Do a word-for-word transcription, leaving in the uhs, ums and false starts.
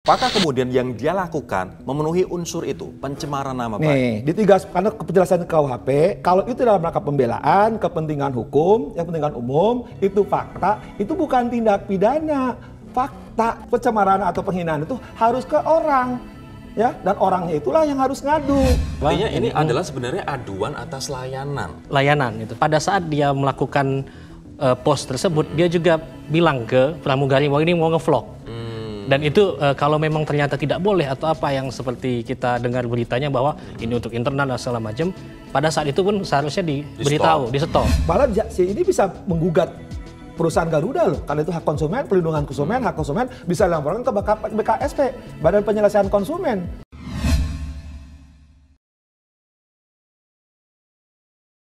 Apakah kemudian yang dia lakukan memenuhi unsur itu, pencemaran nama baik? Nih, di tiga, karena penjelasan K U H P, kalau itu dalam rangka pembelaan, kepentingan hukum, yang kepentingan umum, itu fakta, itu bukan tindak pidana. Fakta pencemaran atau penghinaan itu harus ke orang. Ya, dan orangnya itulah yang harus ngadu. Artinya ini adalah sebenarnya aduan atas layanan. Layanan itu. Pada saat dia melakukan uh, post tersebut, dia juga bilang ke pramugari bahwa ini mau ngevlog. Hmm. Dan itu uh, kalau memang ternyata tidak boleh atau apa yang seperti kita dengar beritanya bahwa ini untuk internal dan segala macam, pada saat itu pun seharusnya diberitahu, di stop. Malah si ini bisa menggugat perusahaan Garuda loh, karena itu hak konsumen, pelindungan konsumen, hak konsumen bisa dilaporkan ke B K S P, Badan Penyelesaian Konsumen.